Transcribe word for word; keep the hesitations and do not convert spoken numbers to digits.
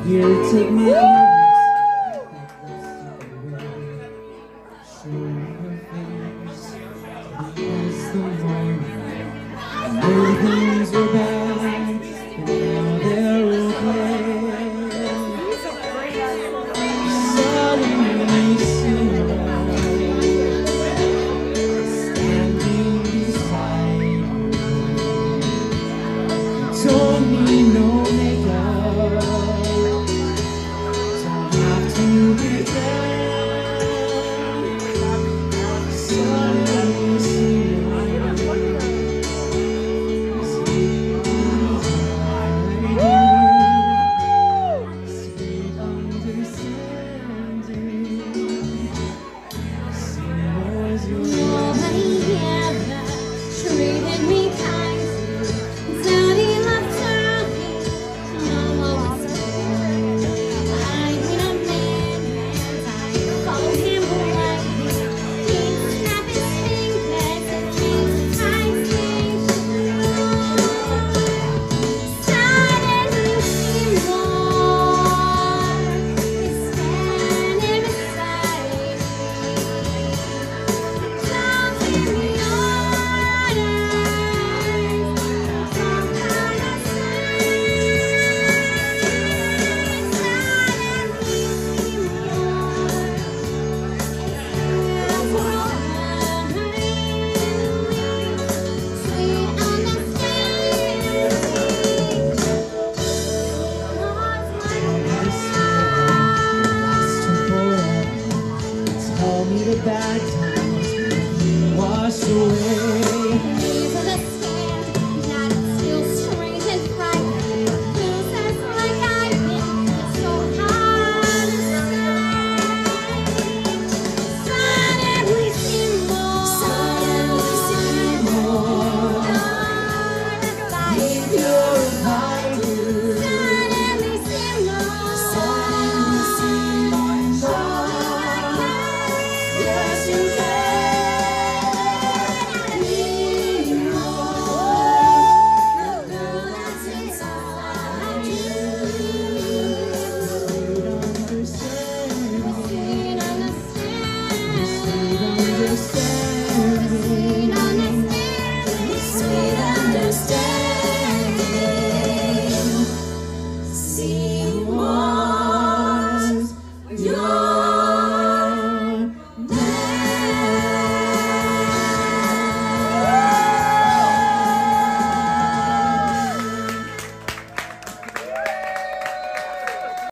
Here to take my show your face as the morning. I know things were bad, but now they're okay. Suddenly see you standing beside you. Don't need no makeup, don't have to pretend.